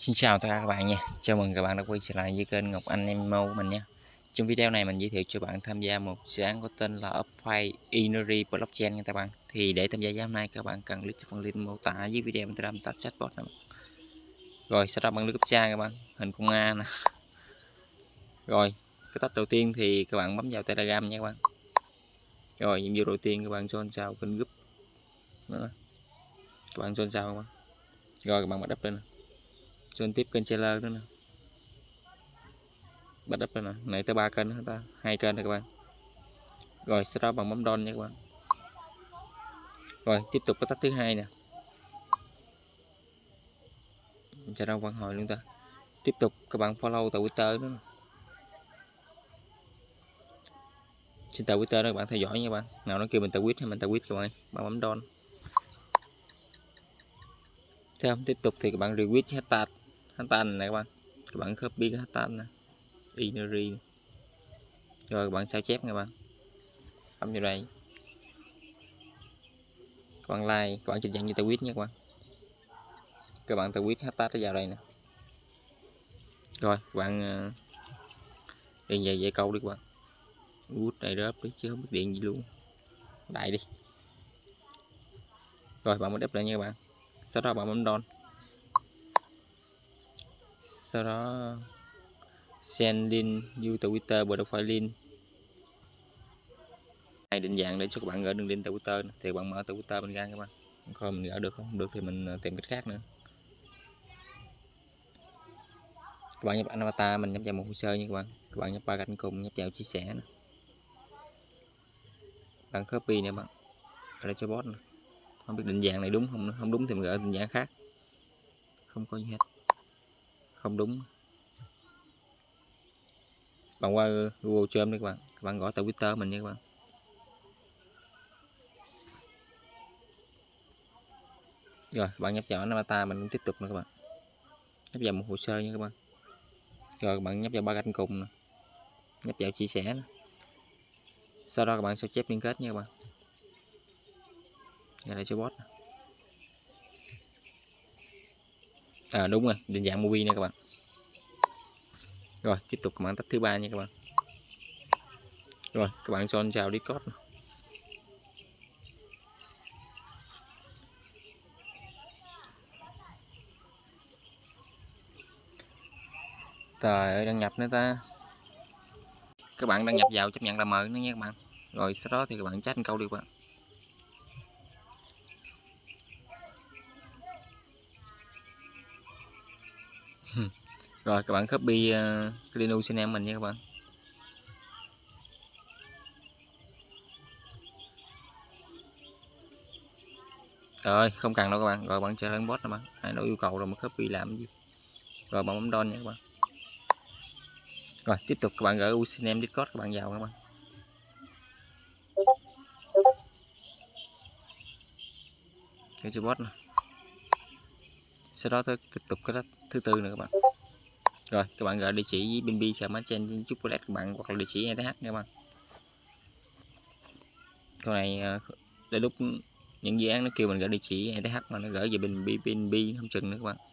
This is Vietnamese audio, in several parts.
Xin chào tất cả các bạn nha. Chào mừng các bạn đã quay trở lại với kênh Ngọc Anh MMO của mình nha. Trong video này mình giới thiệu cho bạn tham gia một dự án có tên là Upfile Inori Blockchain nha các bạn. Thì để tham gia dự án này các bạn cần click phần link mô tả dưới video mình làm tắt chatbot này. Rồi sau đó bạn lưu captcha các bạn, hình con A nè. Rồi, cái tách đầu tiên thì các bạn bấm vào Telegram nha các bạn. Rồi, nhiệm vụ đầu tiên các bạn join vào kênh group. Đó. Các bạn join vào các bạn. Rồi các bạn bắt up lên. Join tiếp kênh trailer nữa nè. Bắt up nè, này tới 3 kênh nữa ta, 2 kênh này các bạn. Rồi sau đó bằng bấm don nha các bạn. Rồi tiếp tục cái tách thứ hai nè. Cho đâu phản hồi luôn ta. Tiếp tục các bạn follow tờ Twitter nữa. Trên tờ Twitter đó các bạn theo dõi nha các bạn. Nào nó kêu mình tờ quýt hay mình tờ quýt các bạn. Bạn bấm don. Theo tiếp tục thì các bạn retweet hashtag này các bạn. Các bạn copy cái hashtag này. Inori. Rồi các bạn sao chép nha các bạn. Bấm vào đây. Các bạn like, các bạn trình dạng như tờ quýt nha các bạn. Các bạn tờ quýt hashtag nó vào đây nè. Rồi các bạn điện về dạy câu đi các bạn. Út này rớp đi chứ không biết điện gì luôn. Đại đi. Rồi bạn mới đắp lại nha các bạn. Sau đó bạn bấm don. Sau đó send link view Twitter profile link. Này định dạng để cho các bạn gỡ đường link Twitter thì các bạn mở Twitter bên ra các bạn. Coi mình gỡ được không được thì mình tìm cách khác nữa. Các bạn nhập avatar mình nhập vào một hồ sơ nha các bạn. Các bạn nhập ba cạnh cùng, nhập vào chia sẻ nè. Bạn copy nè bạn. Để cho bot nè. Không biết định dạng này đúng không, không đúng thì mình gỡ định dạng khác. Không có gì hết. Không đúng. Bạn qua Google Chrome đi các bạn. Các bạn gõ Twitter mình nha các bạn. Rồi bạn nhập vào avatar mình tiếp tục nữa các bạn. Nhập vào một hồ sơ nha các bạn. Rồi các bạn nhập vào ba cạnh cùng nè. Nhập vào chia sẻ nè. Sau đó các bạn sao chép liên kết nha các bạn. Đây là cho bot. À đúng rồi, định dạng movie nè các bạn. Rồi tiếp tục các bạn tách thứ ba nha các bạn. Rồi các bạn join vào Discord. Trời ơi đăng nhập nữa ta. Các bạn đăng nhập vào chấp nhận là mời nữa nha các bạn. Rồi sau đó thì các bạn chat một câu đi các bạn. Rồi các bạn copy link username mình nha các bạn. Rồi không cần đâu các bạn. Rồi bạn chơi lên bot nè bạn. Ai nói yêu cầu rồi mà copy làm gì. Rồi bạn bấm don nha các bạn. Rồi tiếp tục các bạn gửi username Discord các bạn vào các bạn. Cái cho bot nè. Sau đó tiếp tục cái thứ tư nữa các bạn. Rồi các bạn gửi địa chỉ BNB trên chocolate các bạn hoặc là địa chỉ ETH nha các bạn. Câu này để lúc những dự án nó kêu mình gửi địa chỉ ETH mà nó gửi về BNB không chừng nữa các bạn.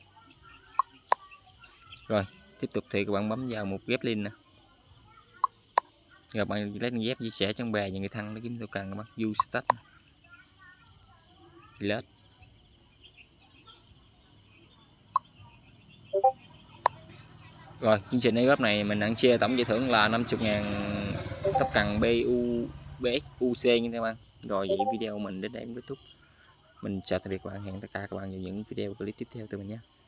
Rồi tiếp tục thì các bạn bấm vào một ghép link nè. Rồi bạn lấy ghép chia sẻ trong bè và người thân để kiếm tôi cần các bạn. Use stat delete. Rồi chương trình airdrop này mình đang chia tổng giải thưởng là 50.000 tóc cần BSUC nha các bạn. Rồi vậy video mình đến đây cũng kết thúc. Mình chào tạm biệt các bạn, hẹn tất cả các bạn vào những video clip tiếp theo từ mình nhé.